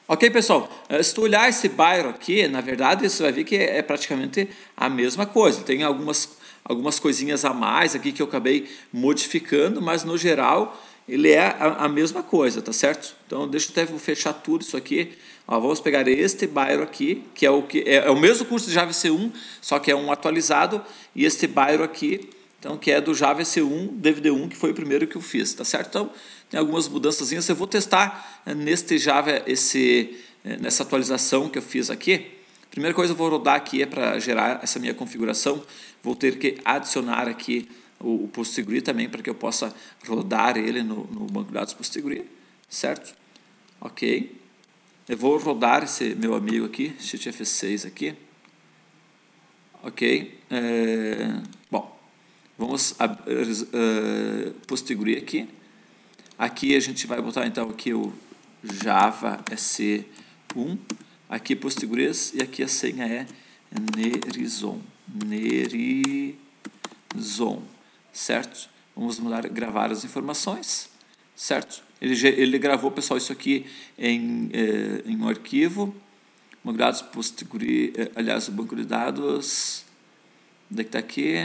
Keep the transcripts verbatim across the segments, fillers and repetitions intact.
Ok, pessoal, se tu olhar esse bairro aqui, na verdade você vai ver que é praticamente a mesma coisa. Tem algumas, algumas coisinhas a mais aqui que eu acabei modificando, mas no geral ele é a, a mesma coisa, tá certo? Então deixa eu até vou fechar tudo isso aqui. Ó, vamos pegar este bairro aqui, que é o, que é, é o mesmo curso de Java C um, só que é um atualizado, e este bairro aqui, então, que é do Java C um, D V D um, que foi o primeiro que eu fiz, tá certo? Então, tem algumas mudanças. Eu vou testar neste Java, esse, nessa atualização que eu fiz aqui. Primeira coisa, eu vou rodar aqui é para gerar essa minha configuração. Vou ter que adicionar aqui o, o PostgreSQL também, para que eu possa rodar ele no, no banco de dados PostgreSQL, certo? Ok. Eu vou rodar esse meu amigo aqui, Shift F seis aqui. Ok. É, bom. Vamos uh, PostgreSQL aqui. Aqui a gente vai botar então aqui o Java C um. Aqui Postgres e aqui a senha é Nerizon. Nerizon. Certo? Vamos mudar, gravar as informações. Certo? Ele, ele gravou, pessoal, isso aqui em, eh, em um arquivo. Banco de dados Postgres, eh, aliás, o banco de dados. Onde é que está aqui?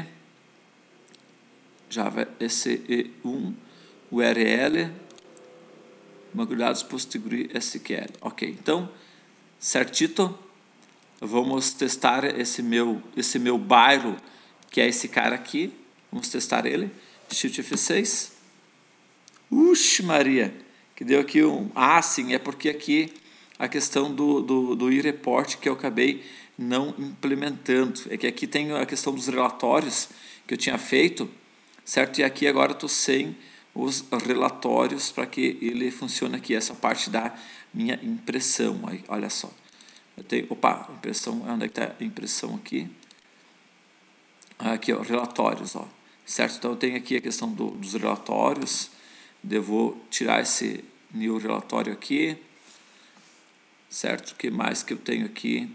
Java C E um, U R L, banco de dados PostgreSQL. Ok, então, certito, vamos testar esse meu, esse meu bairro, que é esse cara aqui. Vamos testar ele. Shift F seis. Uxe, Maria, que deu aqui um... Ah, sim, é porque aqui a questão do, do, do e-report que eu acabei não implementando. É que aqui tem a questão dos relatórios que eu tinha feito, certo? E aqui agora eu estou sem os relatórios para que ele funcione aqui, essa parte da minha impressão. Aí, olha só. Eu tenho, opa, impressão, onde é que está a impressão aqui? Aqui, ó, relatórios, ó. Certo? Então eu tenho aqui a questão do, dos relatórios. Devo tirar esse new relatório aqui. Certo? O que mais que eu tenho aqui?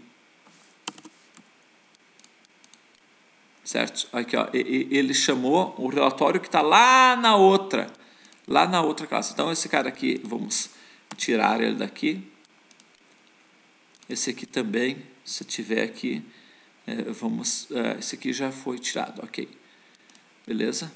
Certo? Aqui, ó, ele chamou o relatório que está lá na outra, lá na outra classe. Então, esse cara aqui, vamos tirar ele daqui. Esse aqui também, se tiver aqui, é, vamos, é, esse aqui já foi tirado, ok. Beleza?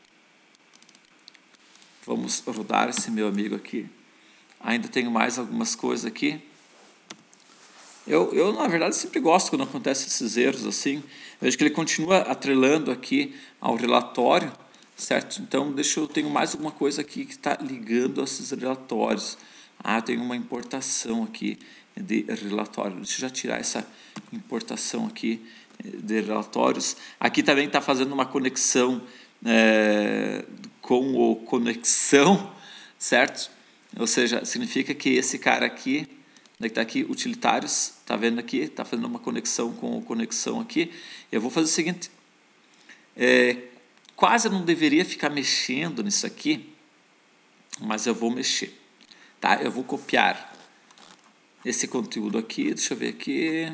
Vamos rodar esse meu amigo aqui. Ainda tenho mais algumas coisas aqui. Eu, eu, na verdade, sempre gosto quando acontecem esses erros assim. Eu vejo que ele continua atrelando aqui ao relatório, certo? Então, deixa eu tenho mais alguma coisa aqui que está ligando a esses relatórios. Ah, tem uma importação aqui de relatório. Deixa eu já tirar essa importação aqui de relatórios. Aqui também está fazendo uma conexão é, com o conexão, certo? Ou seja, significa que esse cara aqui, onde é que está aqui? Utilitários, está vendo aqui? Está fazendo uma conexão com a conexão aqui. Eu vou fazer o seguinte, é, quase eu não deveria ficar mexendo nisso aqui, mas eu vou mexer, tá? Eu vou copiar esse conteúdo aqui, deixa eu ver aqui.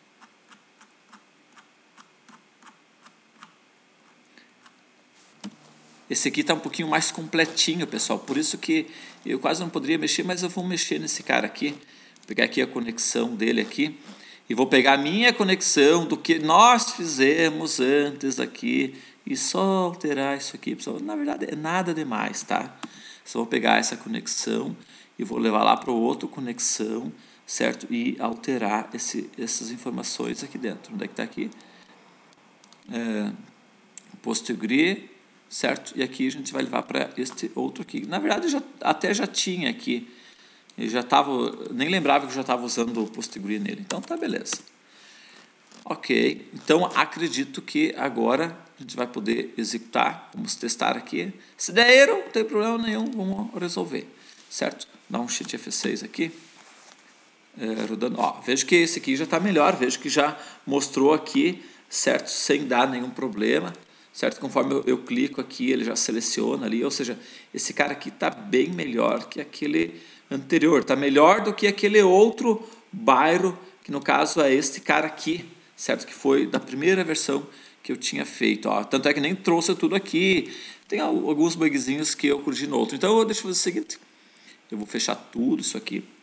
Esse aqui está um pouquinho mais completinho, pessoal, por isso que eu quase não poderia mexer, mas eu vou mexer nesse cara aqui. Pegar aqui a conexão dele aqui e vou pegar a minha conexão do que nós fizemos antes aqui e só alterar isso aqui, pessoal. Na verdade é nada demais, tá? Só vou pegar essa conexão e vou levar lá para o outro conexão, certo? E alterar esse, essas informações aqui dentro. Onde é que está aqui? É, PostgreSQL, certo? E aqui a gente vai levar para este outro aqui. Na verdade já, até já tinha aqui. Eu já tava, nem lembrava que eu já estava usando o PostgreSQL nele. Então tá, beleza. Ok, então acredito que agora a gente vai poder executar. Vamos testar aqui. Se der erro, não tem problema nenhum, vamos resolver. Certo? Dá um Shift F seis aqui. É, rodando. Ó, vejo que esse aqui já está melhor. Vejo que já mostrou aqui, certo? Sem dar nenhum problema. Certo? Conforme eu, eu clico aqui, ele já seleciona ali. Ou seja, esse cara aqui está bem melhor que aquele anterior, está melhor do que aquele outro bairro, que no caso é este cara aqui, certo? Que foi da primeira versão que eu tinha feito. Ó. Tanto é que nem trouxe tudo aqui, tem alguns bugzinhos que eu corrigi no outro. Então, deixa eu fazer o seguinte, eu vou fechar tudo isso aqui,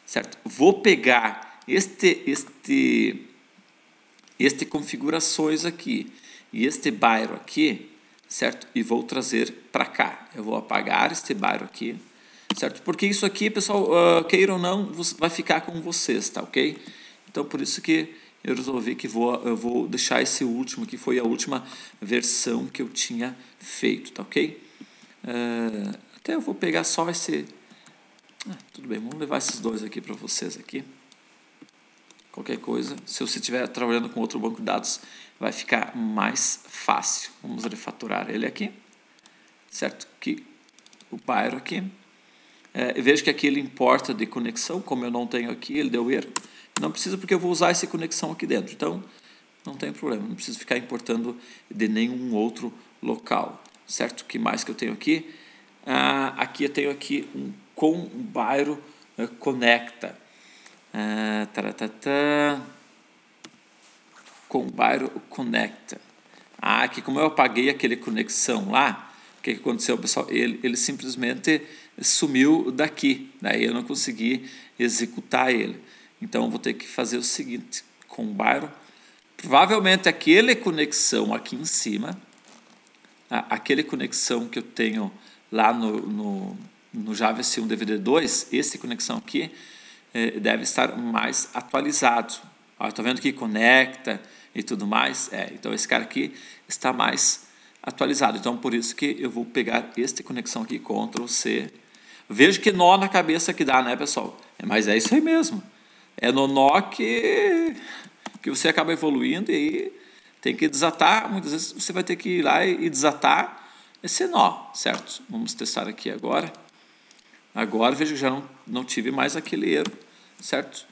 certo? Vou pegar este, este, este configurações aqui e este bairro aqui, certo? E vou trazer para cá. Eu vou apagar este bairro aqui, certo? Porque isso aqui, pessoal, uh, queira ou não, vai ficar com vocês, tá ok? Então, por isso que eu resolvi que vou, eu vou deixar esse último, que foi a última versão que eu tinha feito, tá ok? Uh, até eu vou pegar só esse... Ah, tudo bem, vamos levar esses dois aqui para vocês aqui. Qualquer coisa, se você estiver trabalhando com outro banco de dados, vai ficar mais fácil. Vamos refatorar ele aqui, certo? Que o bairro aqui. É, vejo que aqui ele importa de conexão, como eu não tenho aqui, ele deu erro. Não precisa porque eu vou usar essa conexão aqui dentro, então não tem problema, não preciso ficar importando de nenhum outro local, certo? O que mais que eu tenho aqui? Ah, aqui eu tenho aqui um com bairro uh, conecta. Ah, taratata, com bairro conecta. Ah, aqui como eu apaguei aquele conexão lá, o que, que aconteceu, pessoal? Ele, ele simplesmente sumiu daqui, daí eu não consegui executar ele. Então, vou ter que fazer o seguinte, com bairro, provavelmente aquele conexão aqui em cima, aquele conexão que eu tenho lá no, no, no Java S um D V D dois, esse conexão aqui, eh, deve estar mais atualizado. Está vendo que conecta e tudo mais? É, então, esse cara aqui está mais atualizado. Então, por isso que eu vou pegar esta conexão aqui, control C. Vejo que nó na cabeça que dá, né, pessoal? Mas é isso aí mesmo. É no nó que, que você acaba evoluindo e aí tem que desatar. Muitas vezes você vai ter que ir lá e desatar esse nó, certo? Vamos testar aqui agora. Agora vejo que já não, não tive mais aquele erro, certo?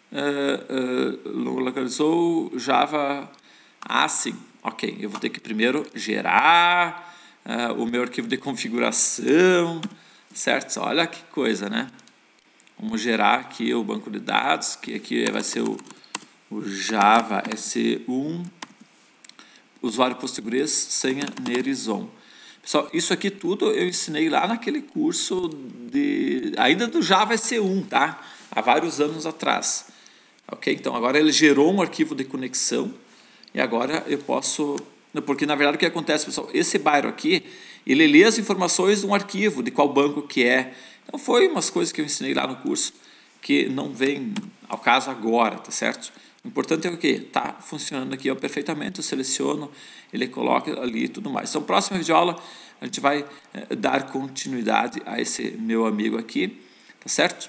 Uh, uh, localizou Java assim. Ok, eu vou ter que primeiro gerar uh, o meu arquivo de configuração, certo? Olha que coisa, né? Vamos gerar aqui o banco de dados, que aqui vai ser o, o Java S um, usuário Postgres, senha Nerizon. Pessoal, isso aqui tudo eu ensinei lá naquele curso de, ainda do Java S um, tá? Há vários anos atrás. Ok? Então, agora ele gerou um arquivo de conexão e agora eu posso... Porque, na verdade, o que acontece, pessoal? Esse bairro aqui, ele lê as informações de um arquivo, de qual banco que é. Então, foi umas coisas que eu ensinei lá no curso que não vem ao caso agora, tá certo? O importante é o quê? Tá funcionando aqui ó, perfeitamente, eu seleciono, ele coloca ali e tudo mais. Então, próxima videoaula, a gente vai eh, dar continuidade a esse meu amigo aqui, tá certo?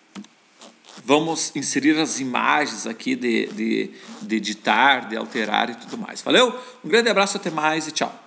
Vamos inserir as imagens aqui de, de, de editar, de alterar e tudo mais. Valeu? Um grande abraço, até mais e tchau.